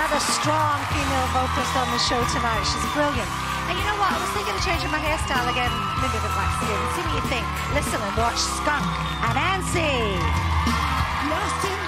another strong female vocalist on the show tonight. She's brilliant. And you know what? I was thinking of changing my hairstyle again. Maybe a bit waxy. See what you think. Listen and watch Skunk and Ansi. Lost in